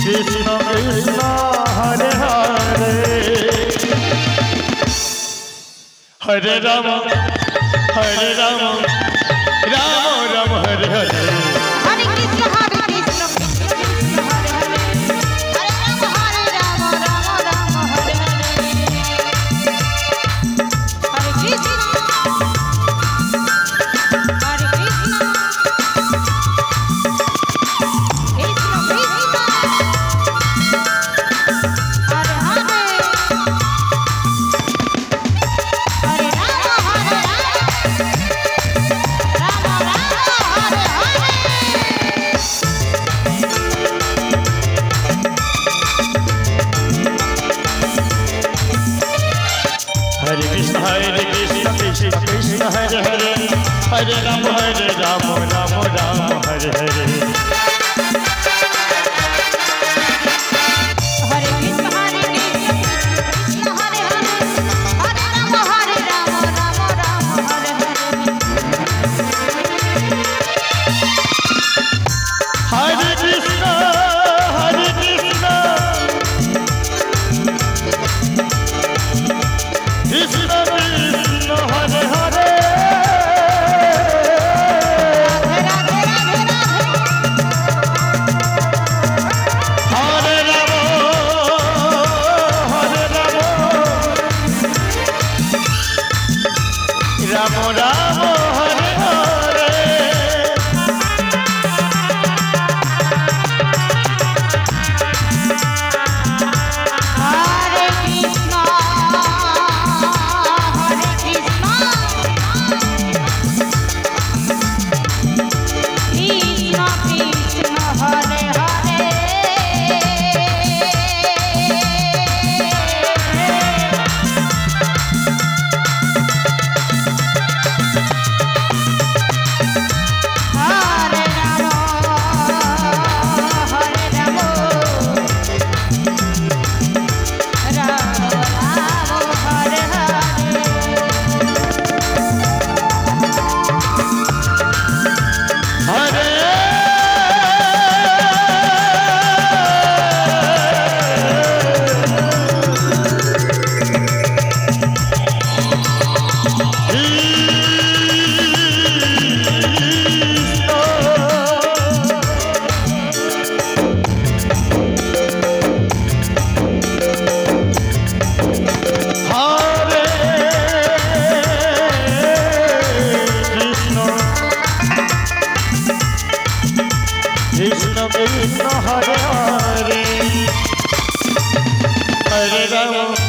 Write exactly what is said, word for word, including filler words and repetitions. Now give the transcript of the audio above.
Krishna Krishna Hare Hare Hare Ram Hare Ram Ram Ram Hare Hare Hare Krishna Hare Krishna Krishna Krishna Hare Hare Hare Ram Hare Ram Ram Ram Hare Hare Hare Krishna Hare Krishna Krishna Krishna Hare Hare Hare Ram Hare Ram Ram Ram Hare Hare Hare Krishna Hare Krishna Krishna Krishna Hare Hare Hare Ram Hare Ram Ram Ram Hare Hare Hare Krishna Hare Krishna Krishna Hare Hare Hare Ram Hare Ram Ram Ram Hare Hare Hare Krishna Hare Krishna Krishna Krishna Hare Hare Radhe Radhe Radhe Hare Ram Hare Ram Ram Ram Hare Hare Hare Krishna Hare Krishna Krishna Krishna Hare Hare Hare Ram Hare Ram Ram Ram Hare Hare Hare Krishna Krishna Hare Hare Hare Ram